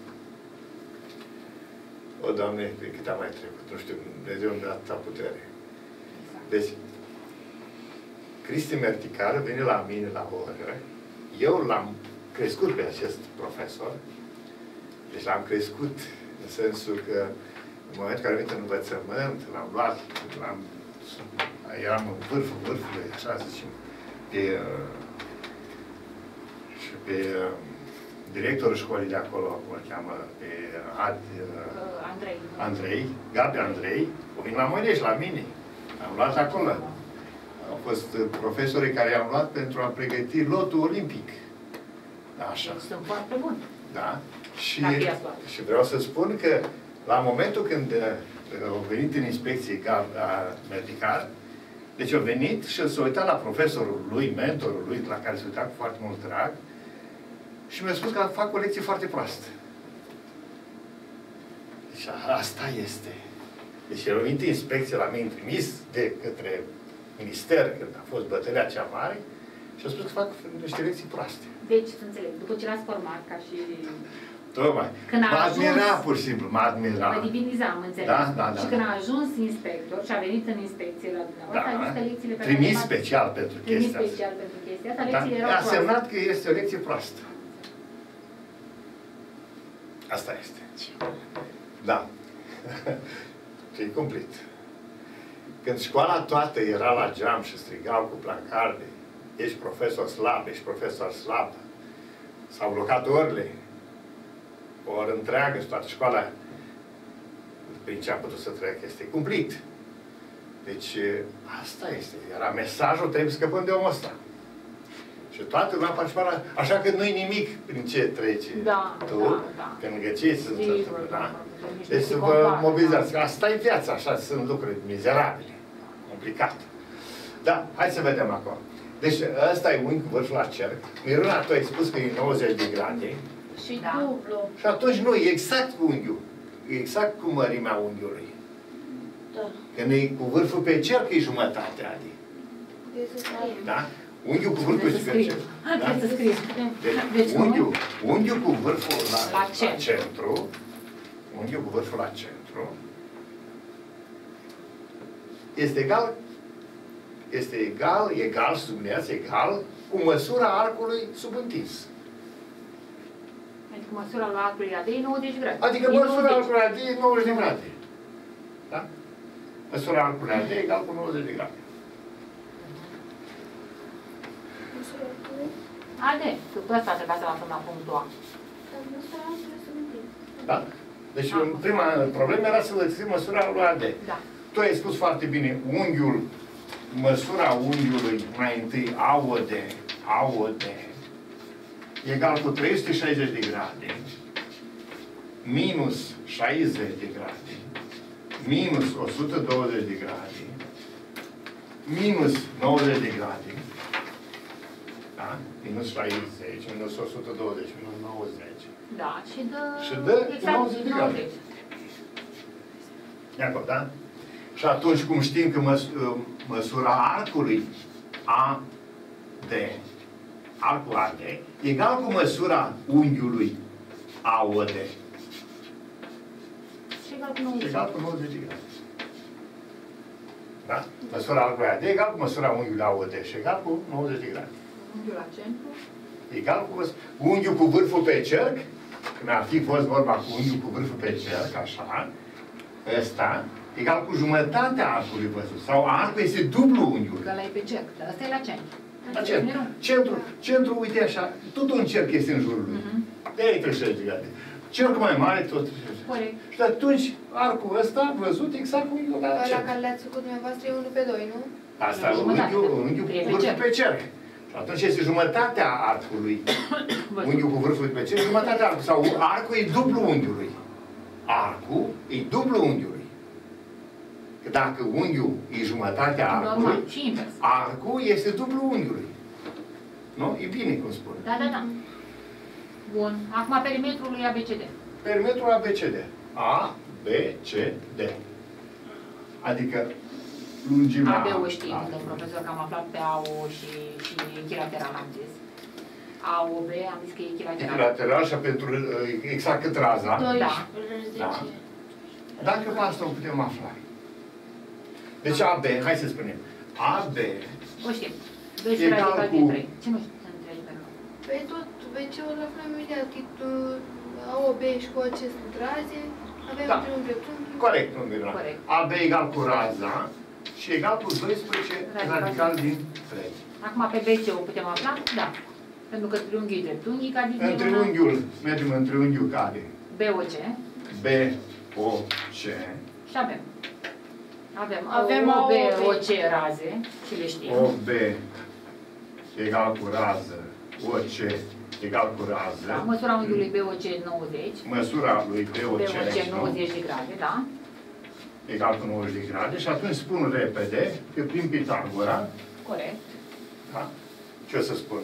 O, Doamne, cât am mai trecut, nu știu, Dumnezeu mi-a dat atâta putere. Deci, Cristi Merticar vine la mine la oră, eu l-am crescut pe acest profesor, deci l-am crescut în sensul că în momentul în care a venit în învățământ, l-am luat, l-am, eram în vârful vârfului, așa să zicem, pe, și pe directorul școlii de acolo, cum îl cheamă, pe Ad, Andrei. Andrei, Gabi Andrei, o vin la Moineș, la mine. Am luat acolo. Au fost profesorii care i-am luat pentru a pregăti lotul olimpic. Așa. Sunt foarte buni. Da. Și, și vreau să spun că la momentul când uh, au venit în inspecție Merticar, deci au venit și s-a uitat la profesorul lui, mentorul lui, la care se uita cu foarte mult drag, și mi-a spus că fac o lecție foarte proastă. Deci asta este. Deci au venit inspecție la mine, trimis de către minister, când a fost bătălia cea mare, și a spus că fac niște lecții proaste. Deci, să înțeleg, după ce l-ați format ca și... Tocmai. Mă admira, pur și simplu, mă admira. Mă divinizam, înțeleg. Da, da, da. Și când a ajuns inspector și a venit în inspecție la dumneavoastră, da. a zis că lecțiile pe trimis care special pentru chestia trimis asta. special pentru chestia asta, Da. lecțiile erau A proaste. semnat că este o lecție proastă. Asta este. Da. Și e cumplit. Când școala toată era la geam și strigau cu plancarde, ești profesor slab, ești profesor slab, s-au blocat orele, o oră întreagă și toată școala prin ce a putut să treacă, este cumplit. Deci, asta este. Era mesajul, trebuie să scăpăm de omul ăsta. Și toată lumea participa la... Așa că nu-i nimic prin ce trece da, tu, da, da. pe lângă ce se întâmplă, da? Da. Deci să vă mobilizați. Asta e viața, așa, sunt lucruri mizerabile, complicate. Da, hai să vedem acum. Deci ăsta e unghi cu vârful la cerc. Miruna, tu ai spus că e nouăzeci de grade. Și da. dublu. Și atunci nu, e exact cu unghiul. E exact cu mărimea unghiului. Da. Când e cu vârful pe cerc, e jumătate, Adi. Da? Unghiul cu vârful pe cerc. Da? Să scrie. Deci, unghiul, unghiul cu vârful la, la, la centru, unghiul cu vârful la centru, este egal, este egal, egal, subliniați, egal, cu măsura arcului subîntins. Adică măsura lui arcului A D e nouăzeci de grade. Adică măsura arcului A D e nouăzeci de grade. Da? Măsura arcului A D e egal cu nouăzeci de grade. Haide, că pe ăsta trebuia să lăsăm la punctul A. Da? Deci, în prima problemă era să găsim măsura lui A D. Da. Tu ai spus foarte bine, unghiul, măsura unghiului mai întâi A O D, A O D, egal cu trei sute șaizeci de grade, minus șaizeci de grade, minus o sută douăzeci de grade, minus nouăzeci de grade, da? Minus șaizeci, minus o sută douăzeci, minus nouăzeci. Da, și dă, și dă exact nouăzeci de grade. De acord, da? Și atunci, cum știm că măs măsura arcului A D, arcul A D, egal cu măsura unghiului A O D. Și egal cu nouăzeci. Egal cu nouăzeci de grade. Da? Măsura arcului A D egal cu măsura unghiului A O D și egal cu nouăzeci de grade. Unghiul la centru. Egal cu unghiul cu vârful pe cerc, când ar fi fost vorba cu unghiul cu vârful pe cerc, așa, ăsta, egal cu jumătatea arcului văzut. Sau arcul este dublu unghiul. Că ăla e pe cerc, dar ăsta e la centru. La centru. Centru, centru, uite așa, tot un cerc este în jurul lui. Uh-huh. De aici treizeci de grade. Cercul mai mare, tot. Corect. Și atunci, arcul ăsta, văzut exact cum unghiul la Ăla cerc. care le-ați făcut dumneavoastră e unu pe doi, nu? Asta e unghiul, unghiul cu vârful pe cerc. Și atunci este jumătatea arcului. Unghiul cu vârful pe cerc, jumătatea arcului. Sau arcul e dublu unghiului. Arcul e dublu unghiului. Că dacă unghiul e jumătatea arcului, Normal, și invers. arcul este dublu unghiului. Nu? E bine cum spune. Da, da, da. Bun. Acum perimetrul lui A B C D. Perimetrul A B C D. A, B, C, D. Adică lungimea... A B-ul știm, da. domnul profesor, că am aflat pe A O și, și echilateral, am zis. A O B, am zis că e echilateral. Echilateral și pentru exact cât raza. doisprezece. Da. Dacă pe asta o putem afla. Deci A B, hai să spunem. A B O știm. doisprezece radical din trei. Ce nu știu? Pe tot B C-ul la fel imediat. A O B și cu aceste raze avem Da. un triunghi dreptunghi. corect, nu Miruna. Corect. A B egal cu raza și egal cu doisprezece Radical. radical din trei. Acum pe B C o putem afla? Da. Pentru că triunghiul e dreptunghic, adică În triunghiul, mergem în triunghiul care? B O C B, O, C. și avem. Avem, Avem O B, A O B. O C raze și le știm. O, B egal cu rază, O, C egal cu rază. Da, măsura unghiului B O C nouăzeci. Măsura lui B, O, B C, O C nouăzeci de grade, da? egal cu nouăzeci de grade și atunci spun repede că prin Pitagora, Corect. da? Ce o să spun?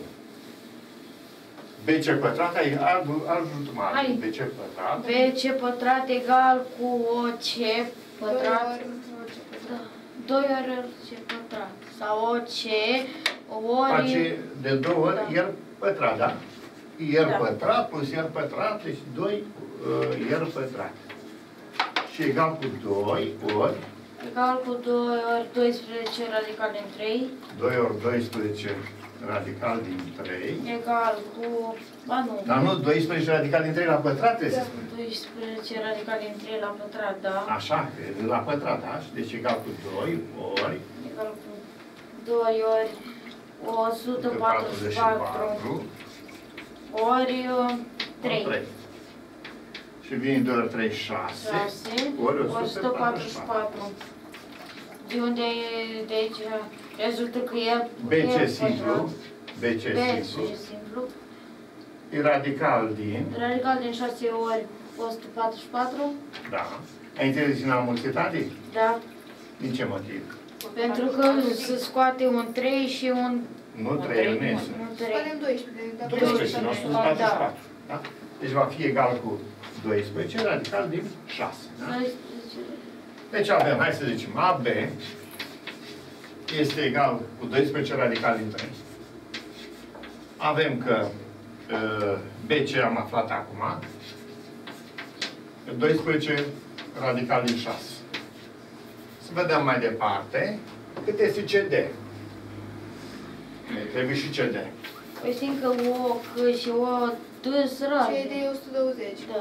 B C pătrat, ai ajută-mă, Hai. B C pătrat, B C pătrat egal cu O C pătrat. Da. doi ori O C pătrat. Sau O C ori... face de două ori Da. R pătrat, da? R Da. pătrat plus R pătrat, deci doi uh, R pătrat. Și egal cu doi ori, Egal cu doi ori doisprezece radical din trei. doi ori doisprezece radical din trei. Egal cu... Ba nu. Dar nu, doisprezece radical din trei la pătrat trebuie să Egal cu spun. doisprezece radical din trei la pătrat, da. Așa, că e la pătrat, da? Deci egal cu doi ori Egal cu doi ori o sută patruzeci și patru ori uh, trei. Și vine doi ori trei, șase. șase Ori o sută patruzeci și patru. De unde e, de aici rezultă că el... B C el simplu. B C B simplu. C simplu. E radical din... Radical din șase ori o sută patruzeci și patru. Da. Ai înțeles din multiplitate? Da. Din ce motiv? Pentru că se scoate un trei și un... Nu trei, nu este. un trei. Scoatem doisprezece. dacă doisprezece, nu o sută patruzeci și Da. patru. Da? Deci va fi egal cu doisprezece radical din șase. Da? doisprezece. Deci avem, hai să zicem, A B este egal cu doisprezece radical din trei. Avem că uh, B C am aflat acum, doisprezece radical din șase. Să vedem mai departe cât este C D. Trebuie și C D. Păi știm că O, C și O, T sunt raze. C D e o sută douăzeci. Da.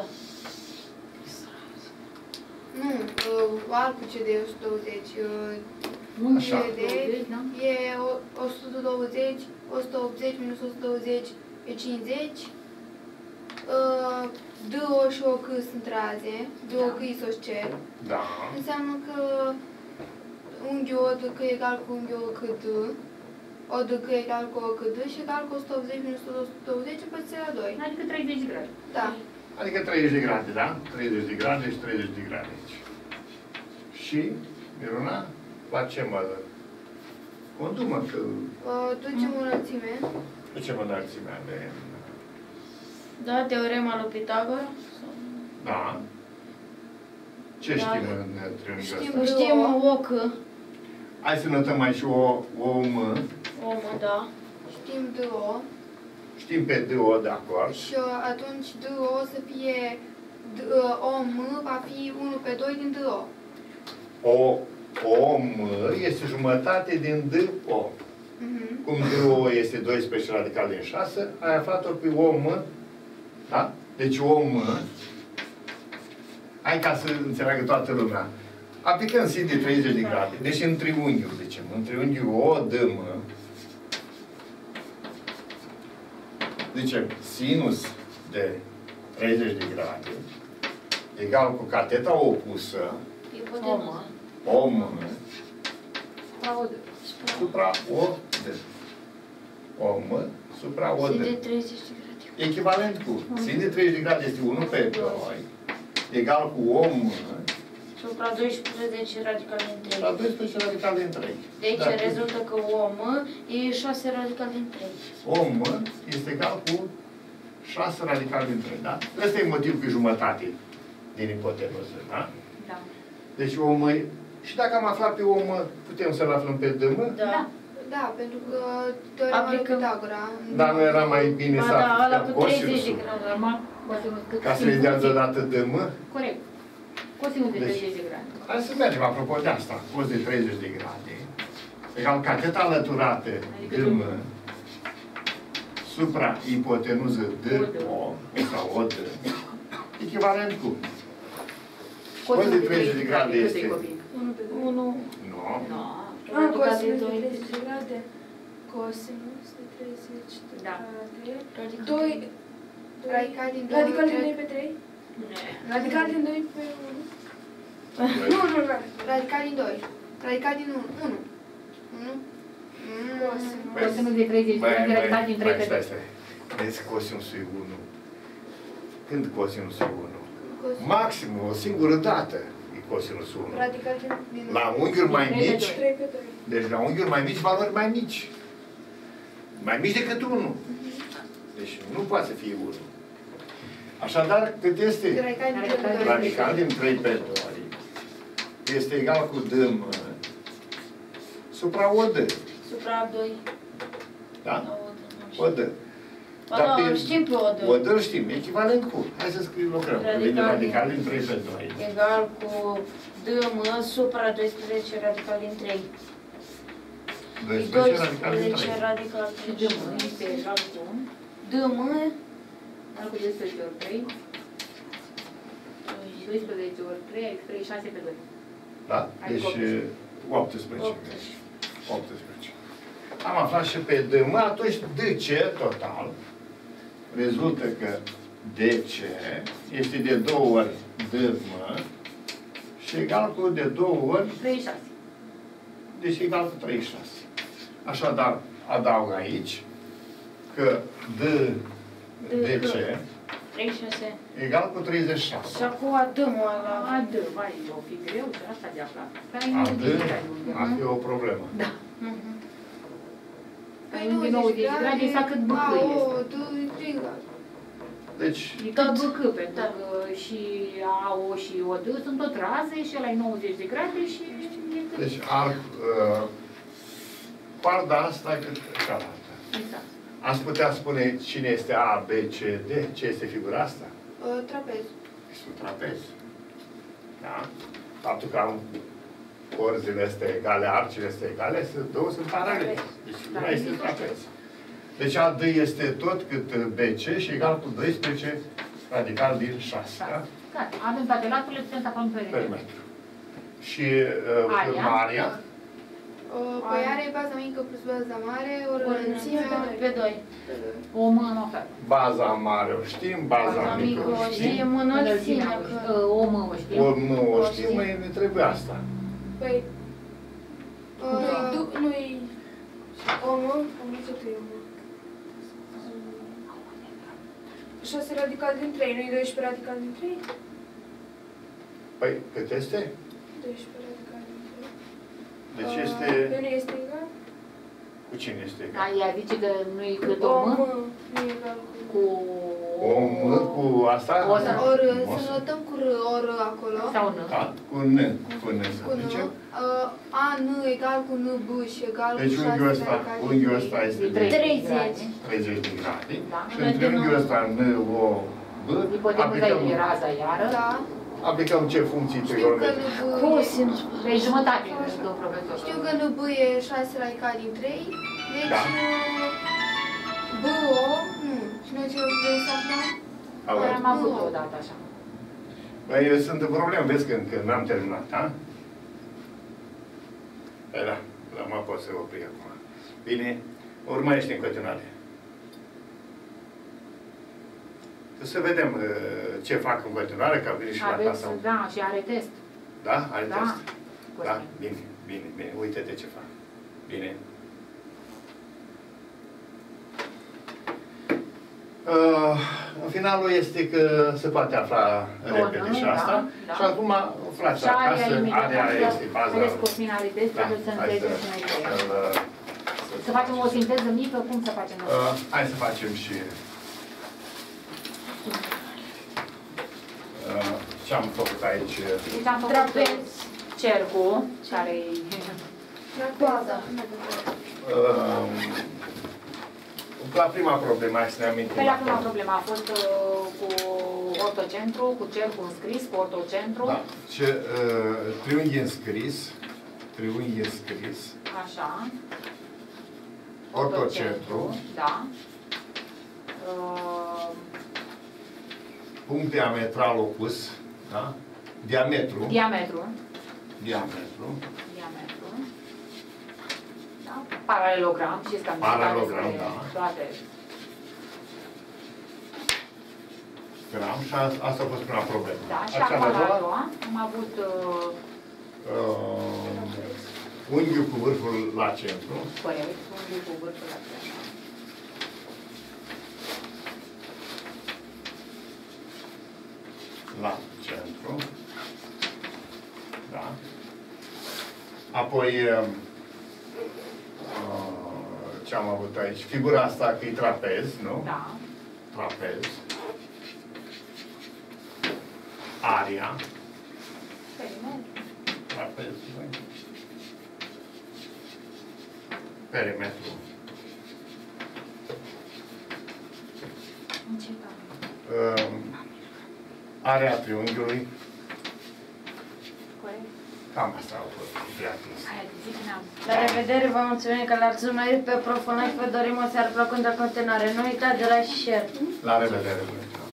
Nu, uh, arcul C D e o sută douăzeci. Uh, Așa. C D e o- 120, 180 minus o sută douăzeci e cincizeci. Uh, D O și O C sunt raze. D O C isoscel. Da. Înseamnă că unghiul O D C e egal cu unghiul O C D. O D C e egal cu O C D și egal cu o sută optzeci minus o sută douăzeci împărțit la doi. Adică treizeci de grade. Da. Adică treizeci de grade, da? treizeci de grade și treizeci de grade aici. Și, Miruna, la ce mă... Condumă că... Uh, ducem o înălțime. De ce mă înălțimea de... Da, teorema lui Pitagora. Da. Ce Da. știm în triunghiul Știm. ăsta? Știm O, C. Hai să notăm aici o, o M. Omul, da. Știm D O. Știm pe D O de acord. Și uh, atunci D O să fie D, uh, O M va fi unu pe doi din D O. O, o M este jumătate din D O. Mhm. Cum D O este doisprezece radical din șase, ai aflat-o pe O M. Da? Deci O M. Hai ca să înțeleagă toată lumea. Aplicăm sin de treizeci de grade. Deci în triunghiul, zicem. În triunghiul O D M. Zicem sinus de treizeci de grade egal cu cateta opusă Ipotenuză. O M La O D. supra O D. O M supra O Sin de D. treizeci de grade. Echivalent cu sin de treizeci de grade este unu pe doi egal cu O M supra doisprezece radical din trei. La doisprezece radical din trei. Deci Da. rezultă că O M e șase radical din trei. O M este egal cu șase radical din trei, da? Ăsta e motivul cu jumătate din ipotenuză, da? Da. Deci O M, și dacă am aflat pe O M, putem să-l aflăm pe D M? Da. Da, pentru că teorema lui Aplicăm. Pitagora... Dar nu era mai bine Ba să da, ăla aplicăm cu treizeci de cosinusul? grade. Normal, cosinus cât Ca să le dea deodată D M? Corect. Cosinus de Deci- treizeci de grade. Hai să mergem apropo de asta. Cos de treizeci de grade. Egal ca cât alăturată Adică D M tu- supra ipotenuză D O sau O D echivalent cu Cosinus de treizeci de grade cât este? e, copii? unu pe doi. unu. nu. No. Ah, Radical de cosinus de doi. treizeci de grade. Cosinus de treizeci de Da. grade. doi. Radical din doi. Radical din doi pe trei. Radical din doi pe unu. Nu, nu, nu. Radical din doi. Radical din unu. unu. unu. Cosinus. Cosinus de treizeci de Băi, grade, băi, radical din trei băi, pe stai, doi. stai. Vezi cosinusul e unu. Când cosinusul e unu? Cosinus. Maxim, o singură dată e cosinusul unu. Radical din din La unghiuri mai Trei pe mici, doi. trei pe doi. deci la unghiuri mai mici, valori mai mici. Mai mici decât unu. Deci nu poate să fie unu. Așadar, cât este? Radical din doi pe doi. Radical din trei pe doi este egal cu D M supra O D. Supra doi. Da? La O D. O D. Ba da, îl știm pe O D. O D îl știm. Echivalent cu. Hai să scriem, lucrăm. Vine radical din trei pe doi. Egal cu D M supra doisprezece radical din trei. doisprezece radical din doisprezece trei. radical Și din D M este egal cu D M egal cu doisprezece ori trei, doisprezece ori trei, adică treizeci și șase pe doi. Da? Adică Deci optsprezece. optsprezece. optsprezece. Am aflat și pe D M, atunci D C total rezultă că D C este de două ori D M și egal cu de două ori, treizeci și șase. deci egal cu treizeci și șase. Așadar, adaug aici că D, D C treizeci și șase. egal cu treizeci și șase. Și acum dăm-o la... A, D, vai, o fi greu și asta de aflat. Stai A nouăzeci D de grade unghi. ar fi o problemă. Da. Mhm. Păi unghi nouăzeci de grade, exact cât bâcâ A, este. O, doi, trei grade. Deci, E tot Tot. bâcâ, pentru Da. că și A O și O D sunt tot raze și ăla e nouăzeci de grade și e cât... deci arc, uh, parda asta e cât cealaltă. Exact. Ați putea spune cine este A, B, C, D? Ce este figura asta? Uh, Trapez. Este un trapez. Da? Faptul că am corzile astea egale, arcile astea egale, sunt- două sunt paralele. Deci figura este un trapez. Deci A D este tot cât B C și egal cu doisprezece radical din șase. Da? Gata. Avem toate laturile, putem să aflăm perimetru. Perimetru. Și uh, Aria. urmarea, Uh, Păi are baza mică plus baza mare, ori Ori înălțimea pe doi. pe doi. O mână am aflat. baza mare o știm, baza Baza mică mică o o știm, știm, înălțimea că... O mână o știm. ori nu o știm, mai ne trebuie asta. Păi, nu-i, Uh, du- nu-i omul, omul tot e omul. șase radical din trei, nu-i doisprezece radical din trei? Păi, cât este? doisprezece radical din trei. Deci Uh, este... Pe nu este egal? Cu cine este Da, egal? ea zice că nu-i cât o Om mână nu e egal cu... cu... O M cu asta? O să- Ori O să să- notăm cu R, ori acolo. Sau N. Da, cu N. Cu N să Cu N. zicem. Uh, A, N egal cu N, B și egal cu Deci șase unghiul ăsta, radical din unghiul trei. ăsta este De de treizeci. treizeci de grade. Da. Și în triunghiul ăsta N, O, B, Ipotenuza aplicăm, e raza iară. Da. aplicăm ce funcții Știu că trigonometrice? N, B e... Cosinus. Pe jumătate, domnul profesor. Știu că N, B e șase radical din trei. Deci... Da. uh, B, O... Nu. Și noi ce vrem să aflăm? Auzi? Am avut odată așa. Băi, eu sunt în problemă, vezi că încă n-am terminat, da? Păi da, da, mă pot să opri acum. Bine, urmărește în continuare. Să vedem uh, ce fac în continuare, că vine și la Aveți, clasa. da, și are test. Da? Are Da. test? Da? Cosmin. Bine, bine, bine. Uite-te ce fac. Bine. Uh, în finalul este că se poate afla repede și asta. Da, da. Și acum aflați Și acasă, area, area este baza. Vedeți, cosminalități, Da, trebuie să hai înțelegem și noi cu ea. să- Să facem o sinteză mică, cum să facem noi? Uh, hai să facem și uh, ce am făcut aici. Deci am făcut Trapez. cercul, care e... Baza. Uh, la prima problemă, hai să ne amintim. Pe la prima problemă a fost uh, cu ortocentru, cu cercul înscris, cu ortocentru. Da. Ce, uh, triunghi înscris, triunghi înscris, Așa. ortocentru, Da. Uh, punct diametral opus, da? Diametru, diametru. diametru, Diametru. Da? Paralelogram, știți că am discutat Paralelogram, despre da. toate. gram, și a- asta a fost prima problemă. Da, și Cea acum de-a la doua, a doua am avut uh, uh, unghiul cu vârful la centru, corect, unghiul cu vârful la centru. la centru, da. Apoi, uh, ce am avut aici? Figura asta că e trapez, nu? Da. Trapez. Aria. Perimetru. Trapez, băi. Perimetru. Încercăm. Uh, area triunghiului. Corect. Cam asta a fost gratis. Hai, zic n-am. La revedere, vă mulțumim că l-ați urmărit pe Profonaj, vă dorim o seară plăcută în continuare. Nu uitați de la share. La revedere!